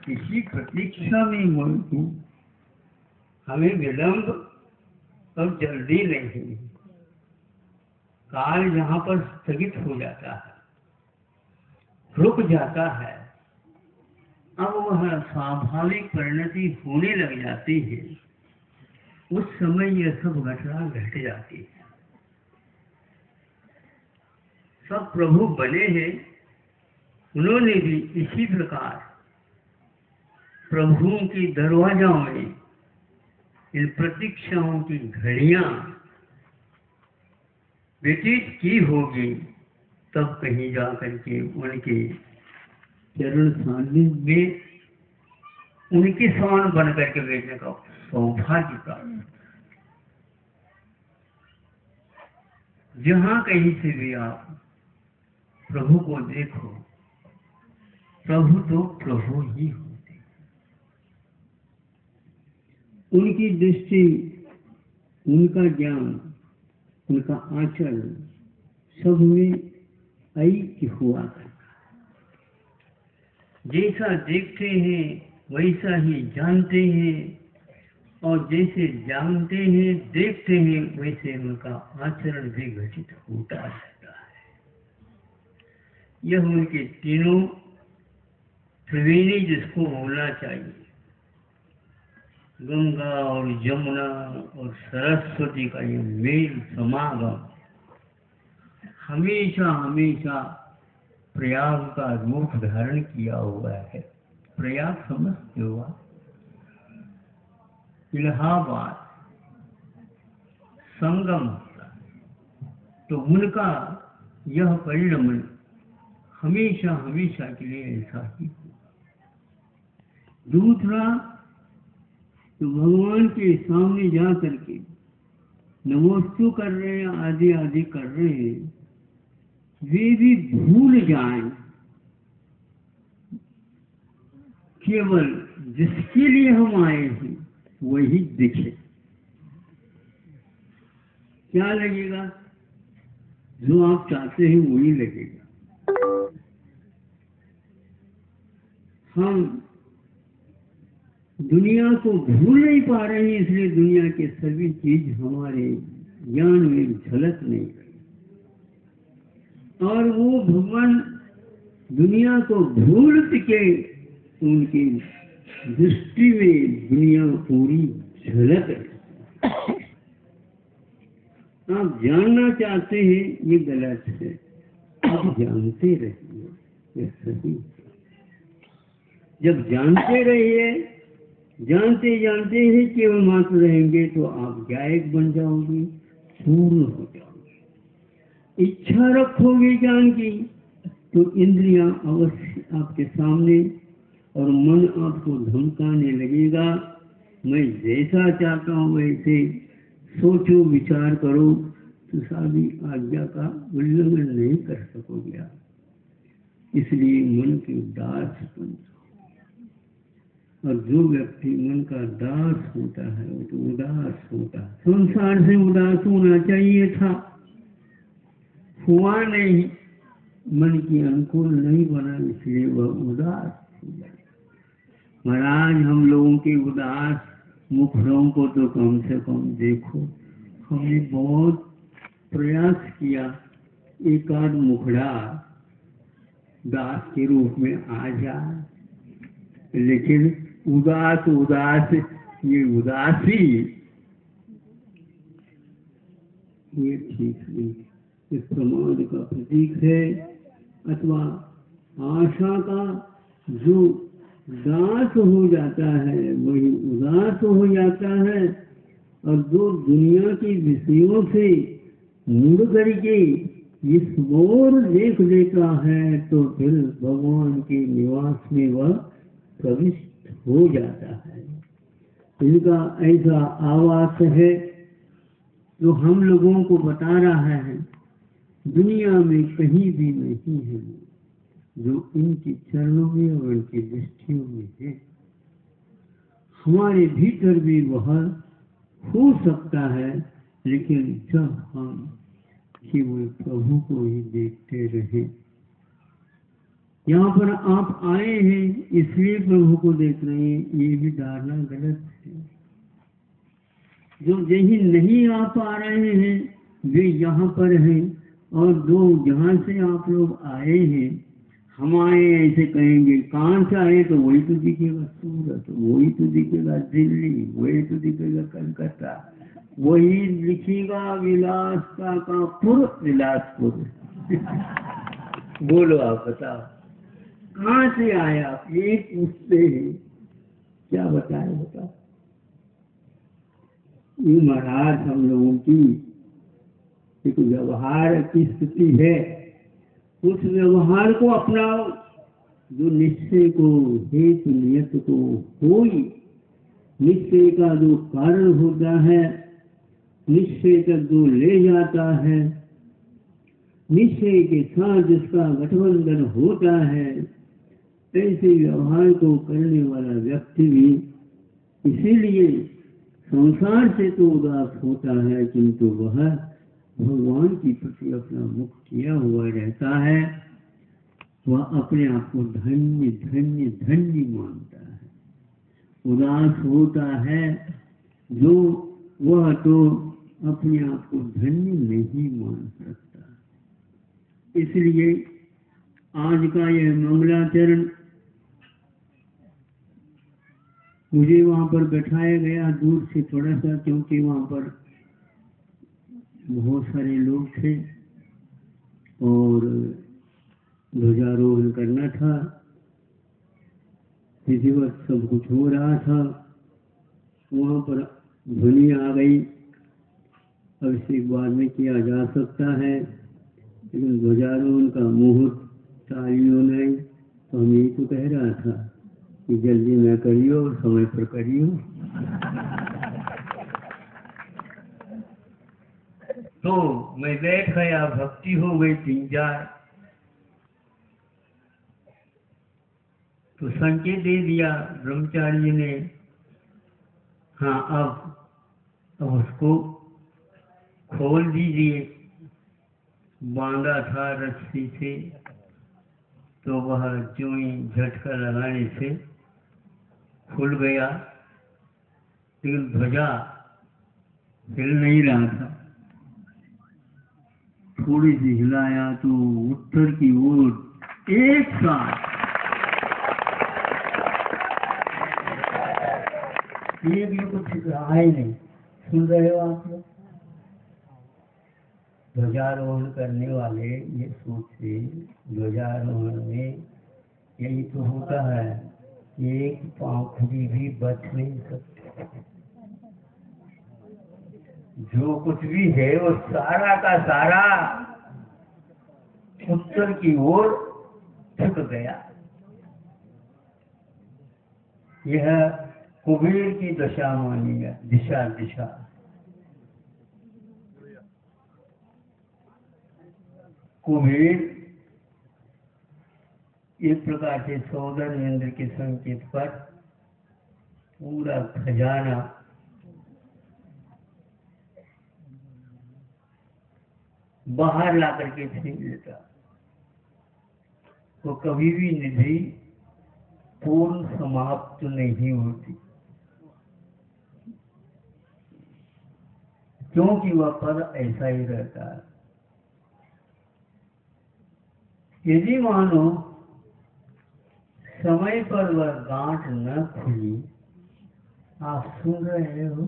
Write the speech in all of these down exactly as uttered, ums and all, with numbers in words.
किसी प्रतीक्षा में मोहित हूँ। हमें विलंब और जल्दी नहीं। काल जहाँ पर स्थगित हो जाता है, रुक जाता है, अब वह स्वाभाविक परिणति होने लग जाती है, उस समय यह सब घटना घट जाती है। सब प्रभु बने हैं, उन्होंने भी इसी प्रकार प्रभुओं के दरवाजों में इन प्रतीक्षाओं की घड़ियां व्यतीत की होगी, तब कहीं जाकर के उनके चरण सानिध्य में उनके समान बन करके बैठने का सौभाग्य प्राप्त। जहां कहीं से भी आप प्रभु को देखो, प्रभु तो प्रभु ही होते हैं। उनकी दृष्टि, उनका ज्ञान, उनका आचरण सब में ऐक्य हुआ करता है। जैसा देखते हैं वैसा ही जानते हैं, और जैसे जानते हैं देखते हैं वैसे उनका आचरण भी घटित होता रहता है। यह उनके तीनों त्रिवेणी जिसको बोलना चाहिए, गंगा और यमुना और सरस्वती का ये मेल समागम हमेशा हमेशा प्रयाग का रूप धारण किया हुआ है। प्रयाग समझते हुआ इलाहाबाद संगम होता है, तो उनका यह परिणमन हमेशा हमेशा के लिए ऐसा ही होगा। दूसरा, तो भगवान के सामने जा करके नमोस्तु कर रहे हैं, आदि आदि कर रहे हैं, वे भी भूल जाएं, केवल जिसके लिए हम आए हैं वही दिखे। क्या लगेगा? जो आप चाहते हैं वही लगेगा। हम दुनिया को भूल नहीं पा रहे हैं, इसलिए दुनिया के सभी चीज हमारे ज्ञान में झलक नहीं रही, और वो भगवान दुनिया को भूल के उनकी दृष्टि में दुनिया पूरी झलक है। आप जानना चाहते हैं ये गलत है, आप जानते रहिए ये सही। जब जानते रहिए, जानते जानते ही केवल मात्र रहेंगे तो आप गायक बन जाओगे, पूर्ण हो जाओगे। इच्छा रखोगे ज्ञान की तो इंद्रियां अवश्य आपके सामने, और मन आपको धमकाने लगेगा, मैं जैसा चाहता हूँ वैसे सोचो विचार करो, तो सारी आज्ञा का उल्लंघन नहीं कर सकोगे आप। इसलिए मन के दास बन जाओ। और जो व्यक्ति मन का दास होता है वो तो उदास होता है। संसार से उदास होना चाहिए था, हुआ नहीं, मन की अनुकूल नहीं बना, इसलिए वह उदास हो गया। महाराज, हम लोगों के उदास मुखड़ों को तो कम से कम देखो। हमने बहुत प्रयास किया एक आध मुखड़ा दास के रूप में आ जाए, लेकिन उदास उदास ये उदासी ये ठीक नहीं। इस प्रमाद का प्रतीक है, अथवा आशा का जो दास हो जाता है वही उदास हो जाता है, और जो दुनिया के विषयों से मुड़ करके इस ओर देख लेता है तो फिर भगवान के निवास में वह प्रविष्ट हो जाता है। इनका ऐसा आवास है जो हम लोगों को बता रहा है, दुनिया में कहीं भी नहीं है जो इनके चरणों में और उनकी दृष्टियों में है। हमारे भीतर भी वह हो सकता है, लेकिन जब हम केवल प्रभु को ही देखते रहे, यहाँ पर आप आए हैं इसलिए प्रभु को देख रहे हैं, ये भी धारणा गलत है। जो यही नहीं आ पा रहे हैं वे यहाँ पर हैं, और जो जहाँ से आप लोग आए हैं, हम आए ऐसे कहेंगे, कहाँ से आए तो वही तो दिखेगा सूरत, वही तो दिखेगा दिल्ली, वही तो दिखेगा कलकत्ता, वही लिखेगा विलास का का पुर विलासपुर। बोलो आप बताओ कहाँ से आए आप, ये पूछते हैं, क्या बताए बताओ। ये महाराज हम लोगों की एक व्यवहार की स्थिति है, उस व्यवहार को अपनाओ जो निश्चय को, हेतु नियत को होई, निश्चय का जो कारण होता है, निश्चय तक जो ले जाता है, निश्चय के साथ जिसका गठबंधन होता है, ऐसे व्यवहार को करने वाला व्यक्ति भी इसीलिए संसार से तो उदास होता है, किंतु वह भगवान की प्रति अपना मुख किया हुआ रहता है। वह अपने आप को धन्य धन्य धन्य मानता है। उदास होता है जो, वह तो अपने आप को धन्य नहीं मान सकता। इसलिए आज का यह मंगलाचरण मुझे वहाँ पर बैठाया गया दूर से थोड़ा सा, क्योंकि वहाँ पर बहुत सारे लोग थे और ध्वजारोहण करना था, विधिवत सब कुछ हो रहा था। वहाँ पर ध्वनि आ गई, अब इसे बाद में किया जा सकता है, लेकिन ध्वजारोहण का मुहूर्त तालियों ने, तो हम यही तो कह रहा था कि जल्दी न करियो, समय पर करियो। तो मैं बैठ गया, भक्ति हो गई तीन चार, तो संकेत दे दिया ब्रह्मचारी ने, हाँ अब अब उसको खोल दीजिए। बांधा था रस्सी से, तो वह चूई झटका लगाने से खुल गया, लेकिन ध्वजा हिल नहीं रहा था। थोड़ी सी हिलाया तो उत्तर की ओर एक साथ ये भी कुछ रहा ही नहीं। सुन रहे हो आप लोग? ध्वजारोहण करने वाले ये सोचते, ध्वजारोहण में यही तो होता है, एक पाँखुड़ी भी बच नहीं सकती। जो कुछ भी है वो सारा का सारा उत्तर की ओर झुक गया। यह कुबेर की दशा मानी है, दिशा दिशा। कुबेर एक प्रकार से सौदर इंद्र के संकेत पर पूरा खजाना बाहर ला करके छीन लेता। तो कभी भी निधि पूर्ण समाप्त नहीं होती, क्योंकि वह पद ऐसा ही रहता है। यदि मानो समय पर वह गांठ न खुली, आप सुन रहे हो,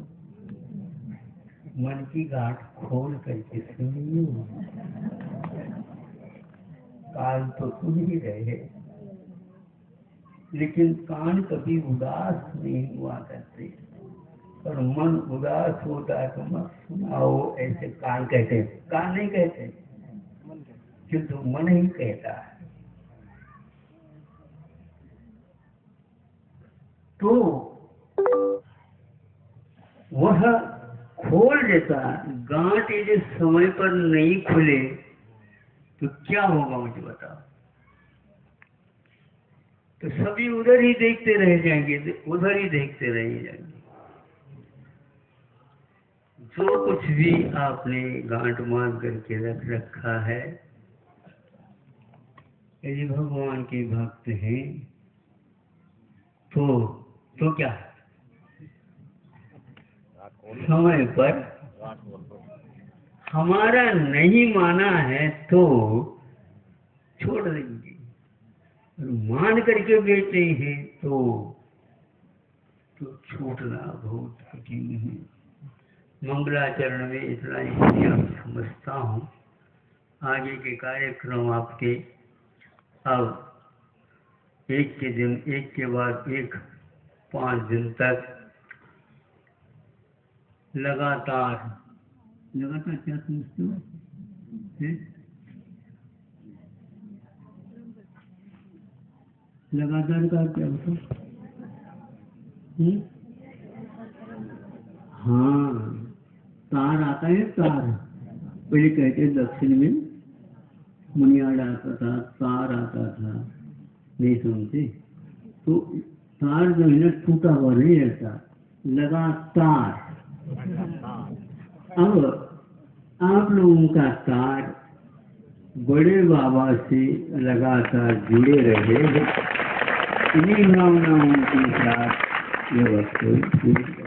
मन की गांठ खोल करके सुनिए। कान तो सुन ही रहे, लेकिन कान कभी उदास नहीं हुआ करते, और मन उदास होता है तो मत सुनाओ, ऐसे कान कहते हैं। कान नहीं कहते, किंतु मन ही कहता है। तो वह खोल देता। गांठ यदि समय पर नहीं खुले तो क्या होगा मुझे बताओ। तो सभी उधर ही देखते रह जाएंगे, उधर ही देखते रह जाएंगे। जो कुछ भी आपने गांठ मान करके रख रखा है, यदि भगवान के भक्त हैं तो तो क्या समय पर हमारा नहीं माना है तो छोड़ देंगे, और मान करके बैठे हैं तो तो छोड़ना बहुत कठिन है। मंगलाचरण में इतना ही मैं समझता हूँ। आगे के कार्यक्रम आपके अब एक के दिन एक के बाद एक पाँच दिन तक लगातार लगातार क्या समझते हो? लगातार का क्या होता? हम्म? हाँ, तार आता है तार। पहले कहते दक्षिण में मुनियाड आता था, तार आता था, नहीं सुनते तो तार जो है ना टूटा हुआ नहीं रहता, लगातार। अब आप लोगों का तार बड़े बाबा से लगातार जुड़े रहे, इन्हीं भावनाओं के साथ ये वस्तु